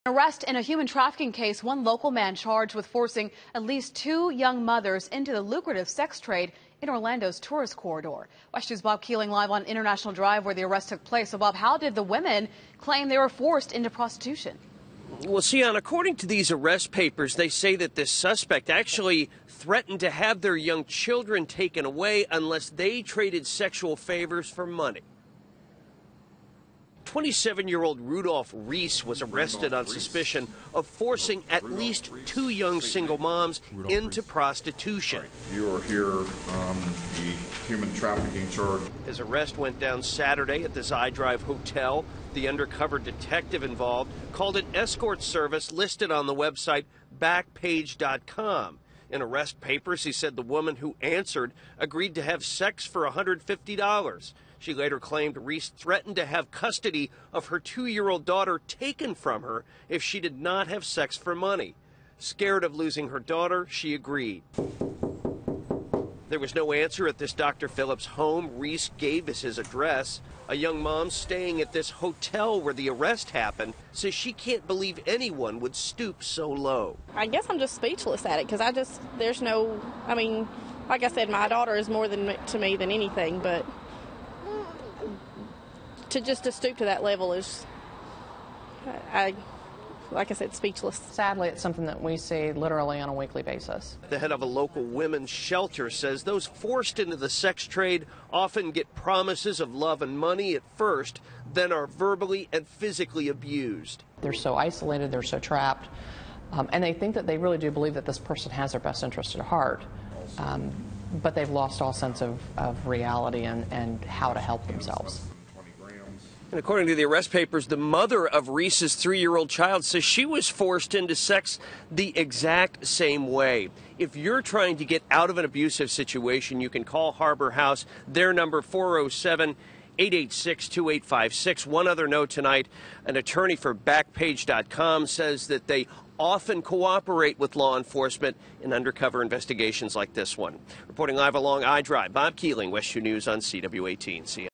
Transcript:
Arrest in a human trafficking case, one local man charged with forcing at least 2 young mothers into the lucrative sex trade in Orlando's tourist corridor. West News' Bob Keeling live on International Drive where the arrest took place. So, Bob, how did the women claim they were forced into prostitution? Well, Sian, according to these arrest papers, they say that this suspect actually threatened to have their young children taken away unless they traded sexual favors for money. 27-year-old Rudolph Reese was arrested on suspicion of forcing at least 2 young single moms into prostitution. You are here on the human trafficking charge. His arrest went down Saturday at the Drive Hotel. The undercover detective involved called an escort service listed on the website Backpage.com. In arrest papers, he said the woman who answered agreed to have sex for $150. She later claimed Reese threatened to have custody of her 2-year-old daughter taken from her if she did not have sex for money. Scared of losing her daughter, she agreed. There was no answer at this Dr. Phillips' home. Reese gave us his address. A young mom staying at this hotel where the arrest happened says she can't believe anyone would stoop so low. I guess I'm just speechless at it because like I said, my daughter is more to me than anything, but to stoop to that level is, like I said, speechless. Sadly, it's something that we see literally on a weekly basis. The head of a local women's shelter says those forced into the sex trade often get promises of love and money at first, then are verbally and physically abused. They're so isolated, they're so trapped, and they think that they really do believe that this person has their best interest at heart, but they've lost all sense of reality and how to help themselves. And according to the arrest papers, the mother of Reese's 3-year-old child says she was forced into sex the exact same way. If you're trying to get out of an abusive situation, you can call Harbor House. Their number 407-886-2856. One other note tonight, an attorney for Backpage.com says that they often cooperate with law enforcement in undercover investigations like this one. Reporting live along I-Drive, Bob Keeling, West News on CW18.